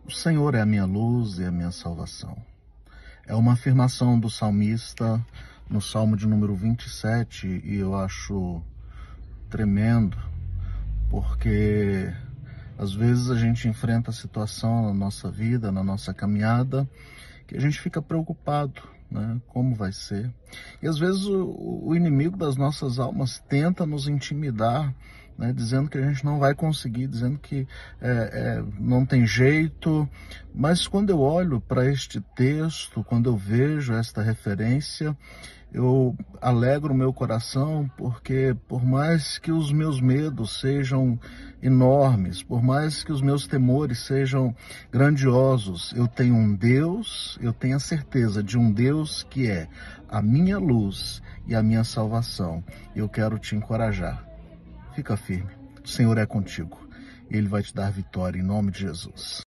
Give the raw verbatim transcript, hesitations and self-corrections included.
O Senhor é a minha luz e a minha salvação. É uma afirmação do salmista no Salmo de número vinte e sete, e eu acho tremendo, porque às vezes a gente enfrenta a situação na nossa vida, na nossa caminhada, que a gente fica preocupado, né? Como vai ser? E às vezes o, o inimigo das nossas almas tenta nos intimidar, né? Dizendo que a gente não vai conseguir, dizendo que é, é, não tem jeito. Mas quando eu olho para este texto, quando eu vejo esta referência, eu alegro o meu coração, porque por mais que os meus medos sejam enormes, por mais que os meus temores sejam grandiosos, eu tenho um Deus, eu tenho a certeza de um Deus que é a minha luz e a minha salvação. Eu quero te encorajar. Fica firme, o Senhor é contigo, Ele vai te dar vitória em nome de Jesus.